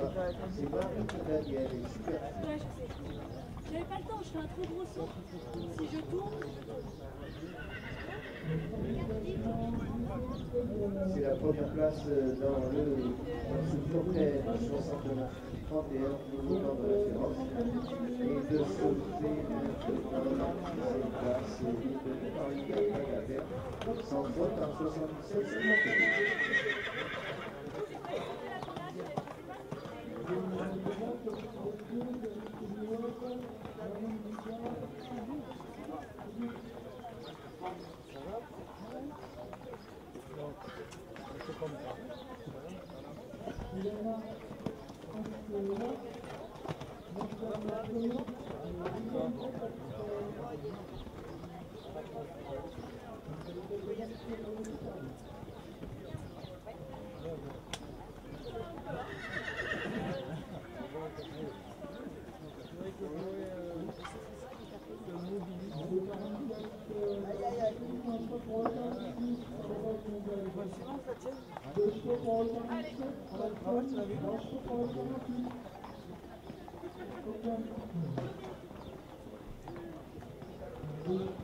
C'est pas Daniel, elle est super. Ouais, je sais. J'avais pas le temps, je fais un trop gros saut. Si je tourne. C'est la première place dans ce tournoi 61 nouveau temps de référence. Et de sauter maintenant la 6e place de Paris sans faute en 77 Allez.